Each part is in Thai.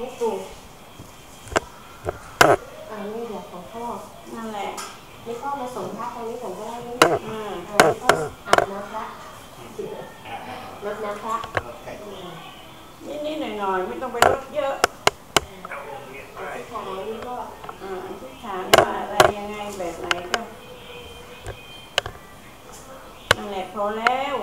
นี่สูบนี่เดี๋ยวของพ่อนั่นแหละนี่พ่อมาส่งพระตรงนี้ผมก็ได้นี่พ่ออาบน้ำพระรดน้ำพระนิดหน่อยไม่ต้องไปรดเยอะอธิษฐานนี่ก็อธิษฐานว่าอะไรยังไงแบบไหนก็นั่นแหละพอแล้ว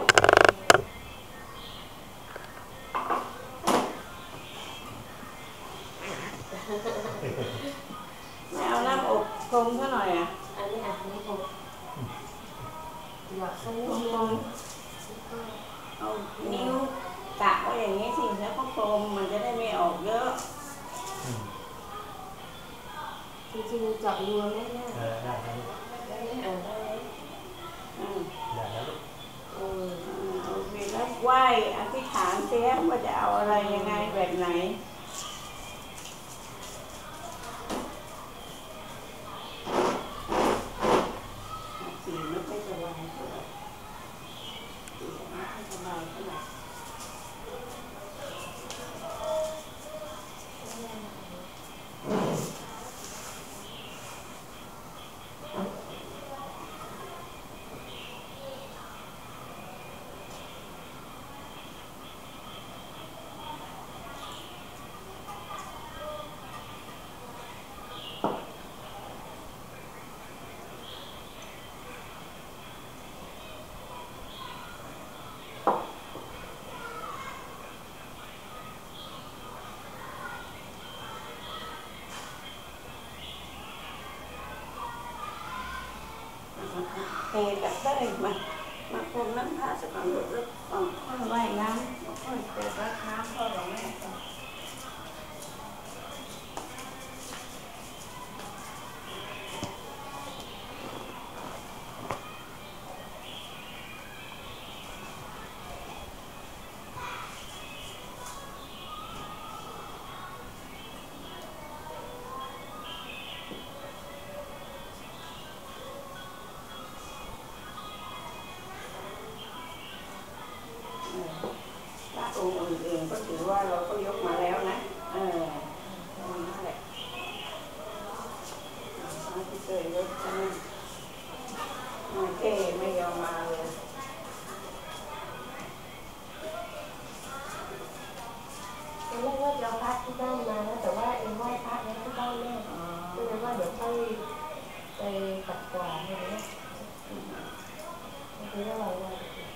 ไม่เอาน้ำอบพรมซะหน่อยอ่ะอันนี้นี่ผมอยากซื้อพรมเอานิ้วกะไว้อย่างนี้สิแล้วก็พรมมันจะได้ไม่ออกเยอะจริงๆเจาะรูได้ไหมได้ไหมได้ไหมได้แล้วโอเคแล้วไหว้อธิษฐานเสียว่าจะเอาอะไรยังไงแบบไหนสีไม่ค่อยสบายเท่าไหร่สีไม่ค่อยสบายเท่าไหร่เทกับได้มาพรมน้ำพระสักก่อนแล้วค่อยไหว้น้ำค่อยเปิดวัดน้ำพ่อหลวงแม่องค์อื่นๆก็ถือว่าเราก็ยกมาแล้วนะนั่นแหละที่เคยยกฉันไม่ยอมมาเลยเรียกว่าเราพักที่บ้านมานะแต่ว่าเอ็มไหว้พระแล้วที่บ้านแม่ก็เลยว่าเดี๋ยวค่อยไปปัดกวาดอะไรเงี้ยคือระหว่างวัน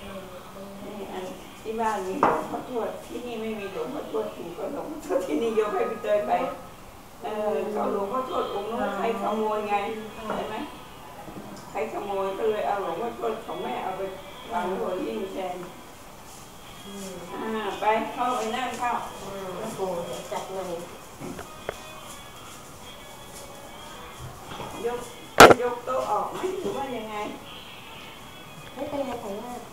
ที่บ้านมีหลวงพ่อทวดที่นี่ไม่มีหลวงพ่อทวดถูกก็หลวงพ่อทวดที่นี่ยกให้พี่เตยไปเขาหลวงพ่อทวดองค์นู้นใครขโมยไงใช่ไหมใครขโมยก็เลยเอาหลวงพ่อทวดของแม่เอาไปวางบนยิ่งแทนไปเข้าไปนั่งเข้าแล้วปู่จัดเลยยกโต๊ะออกไหมหรือว่ายังไงไม่เป็นไรค่ะว่า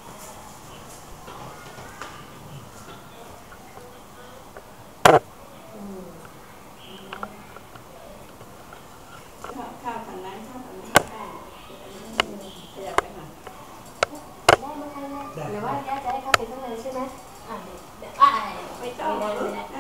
ข้าวทางนั้นได้ขยับไปหน่อยได้ไหมคะหรือว่าย่าจะให้เข้าไปข้างในใช่ไหมไม่ต้องได้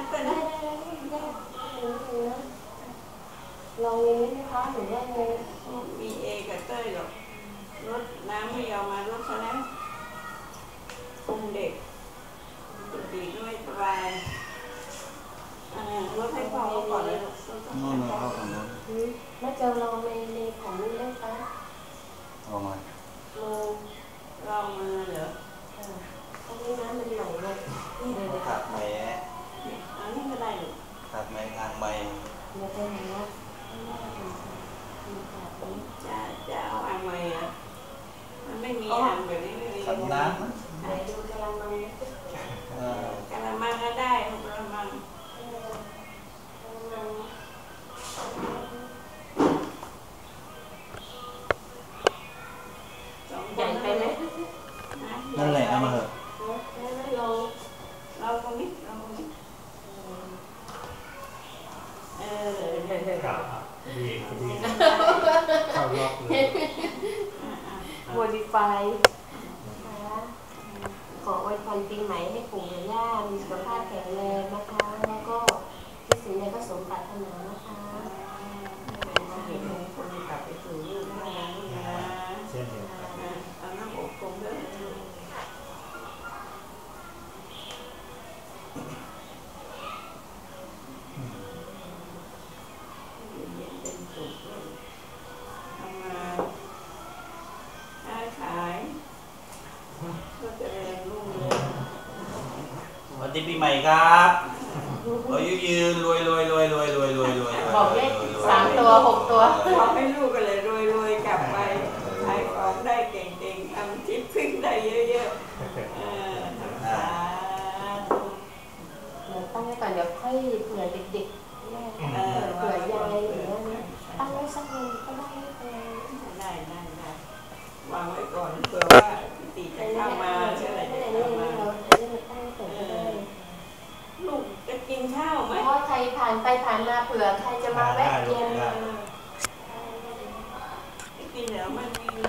ลองนี้ไหมคะหรือว่าไงมีเอกับเต้ยหรอกรถน้ำไม่ยอมมารถเขานะคุมเด็กดีด้วยสบายรถให้พ่อก่อนเลยนู่นเข้าตรงนู้นแล้วจะลองในของนี้ได้ไหมลองมาลองมาเหรอตรงนี้น้ำมันไหลเลยนี่เลยขาดไหมอันนี้ก็ได้หรอขาดไหมทางไหมเดี๋ยวไปไหนวะจะเอาอ่างใหม่อ่ะมันไม่มีอ่างแบบนี้ไม่มีขันน้ำไหนดูกะละมังกะละมังก็ได้กะละมังใหญ่ไปไหมนั่นแหละเอามาเถอะเราตรงนี้ดีเข้ารอบเลย modify ขออวยพรปีใหม่ให้ปู่ย่ามีสุขภาพแข็งแรงนะคะแล้วก็ที่สิ่งใดถนานะคะเห็นคนกลับไปสู่ลูกนะนะเช่นเดียวกันเอาน้ำอบกลมด้วยเย็นเป็นสุขเลยทำงานค้าขายก็เจริญรุ่งเรืองสวัสดีปีใหม่ครับเรายืนรวยรวยรวยรวยรวยรวยรวยบอกเลข3 ตัว 6 ตัวขอให้ลูกกันเลยรวยๆกลับไปขายของได้เก่งๆทำทิปพึ่งได้เยอะๆสาธุเดี๋ยวตั้งไว้ก่อนเดี๋ยวค่อยเผื่อเด็กๆแม่เผื่อยายหรือว่าเนี่ยตั้งไว้สักวันก็ได้ไม่เป็นไรได้วางไว้ก่อนเผื่อว่าพิติจะเข้ามาใช่ไหมจะเข้ามาลูกจะกินข้าวไหมเพราะใครผ่านไปผ่านมาเผื่อใครจะมาแวะเวียนไม่กินเหรอมันมี